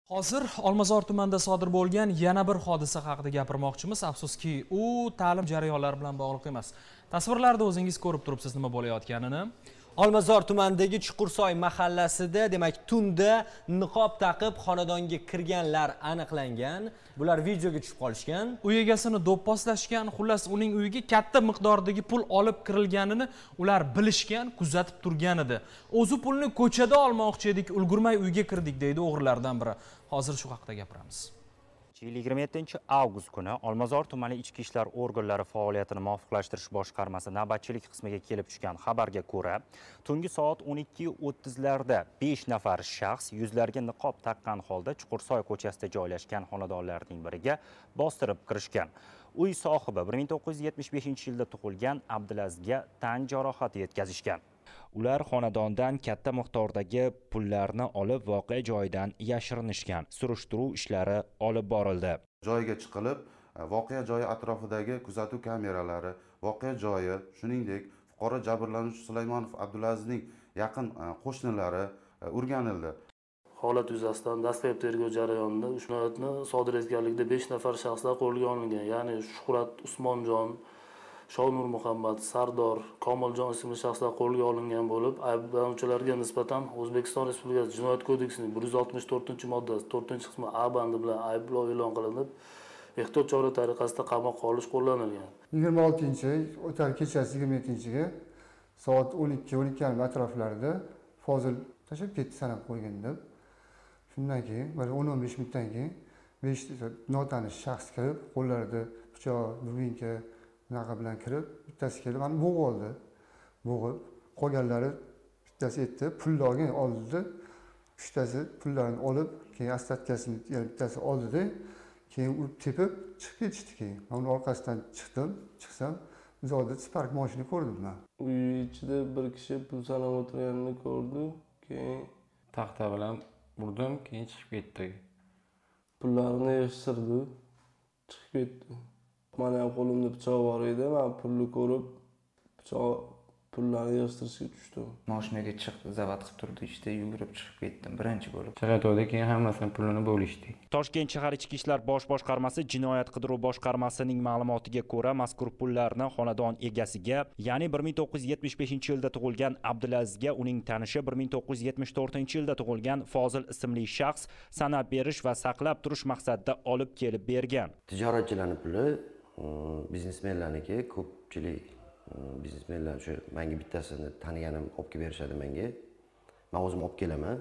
Hozir Olmazor tumanida sodir bo'lgan yana bir hodisa haqida gapirmoqchimiz. Afsuski, u ta'lim jarayonlari bilan bog'liq emas. Tasvirlarda o'zingiz ko'rib turibsiz nima bo'layotganini. Olmazor tumanidagi Chuqursoy mahallasida, demak, tunda niqob taqib xonadonga kirganlar aniqlangan. Bular videoga tushib qolishgan. Uy egasini do'pposlashgan, xullas uning uyiga katta miqdordagi pul olib kirilganini ular bilishgan, kuzatib turgan edi. O'zi pulni ko'chada olmoqchi edik, ulgurmay uyga kirdik deydi o'g'rilardan biri. Hozir shu haqida gapiramiz. 27-avgust kuni Olmazor tumani ichki ishlar organlari faoliyatini muvofiqlashtirish boshqarmasi navbatchilik qismiga kelib tushgan xabarga ko'ra, tungi soat 12:30 larda 5 nafar shaxs yuzlariga niqob taqqan holda Chuqursoy ko'chasida joylashgan xonadonlarning biriga bostirib kirishgan. Uy sohibi 1975-yilda tug'ilgan Abdulazizga tan jarohati yetkazishgan. Ular xonadondan katta miqdordagi pullarni olib voqea joyidan yashirinishgan. Surishtiruv ishlari olib borildi. Joyiga chiqilib, voqea joyi atrofidagi kuzatuv kameralari, voqea joyi, shuningdek, fuqaro jabrlanuvchi Sulaymonov Abdulazizning yaqin qo'shnilari o'rganildi. Holat yuzasidan dastlabki tergov jarayonida jinoyatni sodir etganlikda 5 nafar shaxslar qo'lga olingan, ya'ni Shuhrat Usmonjon, Shonur Muhammad, Sardor, Komiljon ismli shaxslar qo'lga olingan bo'lib, ayblanuvchilarga nisbatan O'zbekiston Respublikasi Jinoyat kodeksining 164-moddasi 4-qismi A bandi bilan ayblov e'lon qilinib, ehtiyot chora tariqasida qamoqqa olish qo'llanilgan. 26-oy o'tar kechasi 27-ga soat 12:30 atroflarida Fozil tashib ketdi sanab qo'ygan deb. Shundan keyin 10-15 minutdan keyin 5 notanish shaxs kirib, qo'llarida pichoq, dubinka bunaqa bilan kirib, bittasi kelib, mani bo'g'ib oldi. Bo'g'ib, qolganlari bittasi aytdi, pulni oldi, uchtasi pullarini olib, keyin ostatkasini yana bittasi oldida, keyin u tepib chiqib ketishdi keyin. Men uning orqasidan chiqsam, bizda Spark mashina ko'rdim men. Uy ichida bir kishi pul sanab o'tirganini ko'rdim, keyin taxta bilan urdim, keyin chiqib ketdi. Pullarni yig'ishtirdi, chiqib ketdi. Mana ham qo'limda pichoq bor edi, men pulni ko'rib, pullarni yig'ishtirishga tushdim. Mashinaga chiqib, zavat qilib turdi, ishda yugurib chiqib ketdim birinchi bo'lib. Chaqato'da keyin hammasini pulini bo'lishdi. Toshkent shahar ichki ishlar bosh boshqarmasi jinoyat qidiruv boshqarmasining ma'lumotiga ko'ra, mazkur pullarni xonadon egasiga, ya'ni 1975-yilda tug'ilgan Abdulazizga uning tanishi 1974-yilda tug'ilgan Fozil ismli shaxs sanab berish va saqlab turish maqsadida olib kelib bergan. Tijoratchilarning puli biznesmenlarniki, ko'pchilik biznesmenlar shu menga bittasini taniganim olib kelib berishadi menga. Men o'zim olib kelaman.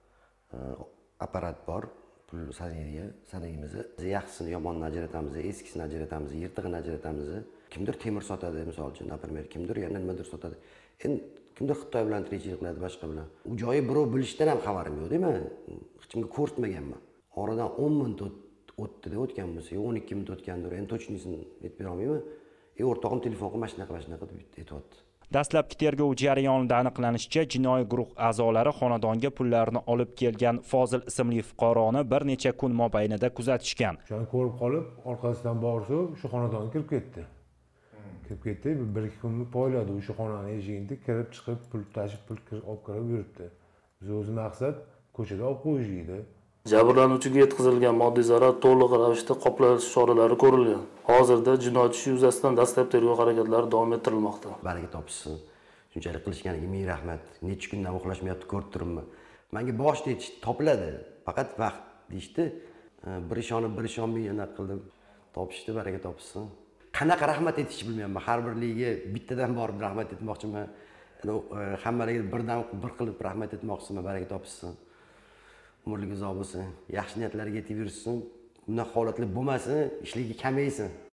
Apparat bor, pul sanaymiz. Yaxshisini yomonini ajratamiz, eskisini ajratamiz, yirtig'ini ajratamiz. Kimdir temir sotadi, misol uchun, naprimер, kimdir yana nimadir sotadi. Endi kimdir Xitoy bilan tirikchilik qiladi, boshqa bilan. U joyi birov bilishdan ham xabarim yo'q, deyman. Hech kimga ko'rsatmaganman. Oradan 10 minut o'tdi-da, o'tgan bo'lsa, 12 minut o'tgandir. Endi to'chnisini aytib bera olmayman. O'rtog'im telefon qilib mashina deb aytibdi. Dastlabki tergov jarayonida aniqlanishicha, jinoiy guruh a'zolari xonadonga pullarni olib kelgan Fozil ismli fuqaroni bir necha kun mobaynida kuzatishgan. Shuni ko'rib qolib, orqasidan borsa, shu xonadonga kirib ketdi. Kirib ketdi, 1-2 kunni poyladi, o'sha xonani eshigida kirib chiqib, pul tashib, pul olib kirib yuribdi. Biz o'z maqsad ko'chada olib qo'yish edi. Jabrlanuvchiga yetkazilgan moddiy zarar to'liq ravishda qoplash choralari ko'rilgan. Hozirda jinoyat ishi yuzasidan dastlabki tergov harakatlari davom ettirilmoqda. Baraka topishsin. Shunchalik qilishganiga ming rahmat. Necha kundan uxlashmayapti, ko'rib turibman. Menga boshda topiladi, faqat vaqt deyishdi. Bir ishonib yana qildim. Topishdi, baraka topishsin. Qanaqa rahmat aytishni bilmayman. Har birligiga bittadan borib rahmat aytmoqchiman. Hammalariga bir qilib rahmat aytmoqchiman, baraka topishsin. Umrlik uzoq bo'lsin, yaxshi niyatlarga yetib yursin, bunday holatlar bo'lmasin, ishligi kamaysin.